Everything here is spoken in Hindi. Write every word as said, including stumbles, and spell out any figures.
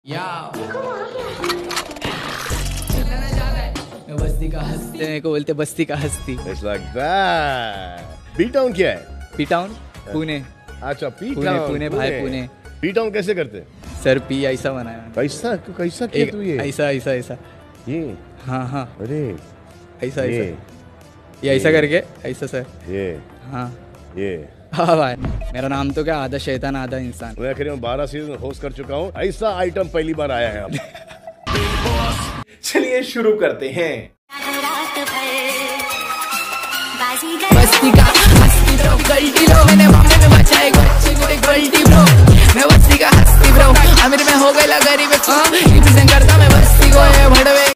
बस्ती का हस्ती, मेरे को बोलते बस्ती का हस्ती। It's like that. P town क्या है? P town Pune. अच्छा पी पुणे टाउन पुणे भाई पुणे। पी टाउन कैसे करते? सर पी ऐसा बनाया। कैसा कैसा किया तू ये? ऐसा ऐसा ऐसा ये हाँ हाँ अरे ऐसा ये ऐसा ये ऐसा करके ऐसा सर ये हाँ ये हाँ भाई। मेरा नाम तो क्या, आधा शैतान आधा इंसान। मैं आखिर में बारह सीजन होस्ट कर चुका हूँ, ऐसा आइटम पहली बार आया है अब। चलिए शुरू करते हैं। बस्ती का हस्ती ब्रो, गलती लो मैंने मामले में बचाए बच्चे को एक गलती ब्रो। मैं बस्ती का हस्ती ब्रो, अमीर में हो गया गरीब, हाँ रिप्रेजेंट करता मैं बस्ती को।